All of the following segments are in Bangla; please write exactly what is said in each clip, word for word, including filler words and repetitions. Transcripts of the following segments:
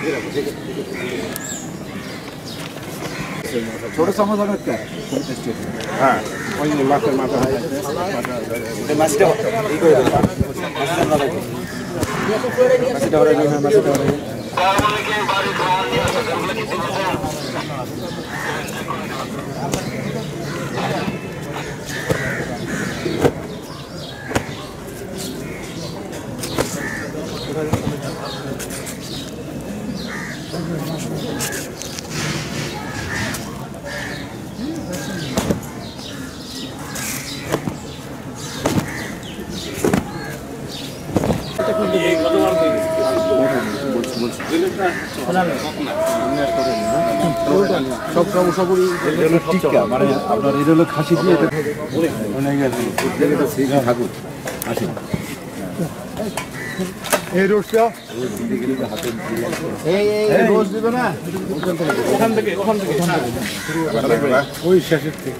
ছোট চামচ অনেকটা হ্যাঁ ওই মাছের মাথা মাছটা এই করে দেবো মাছটা ওরা নিয়ে মাছটা ওরা সব সমস্যাগুলি টিকা মানে আপনার এটা হলো খাসি দিয়ে থাকুন আসেন এই রোজটা এই রোজ দিবে না ওখান থেকে ওখান থেকে ওই শেষের থেকে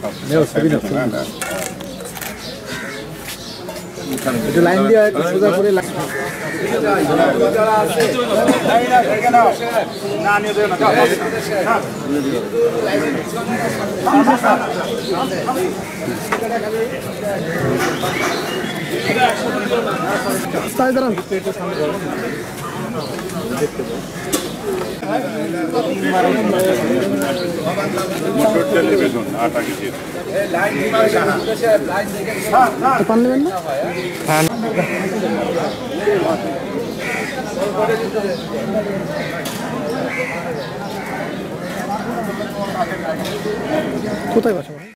এটা লাইন দিয়ে সোজা করে পান নেবেন না কোথায় বাসা?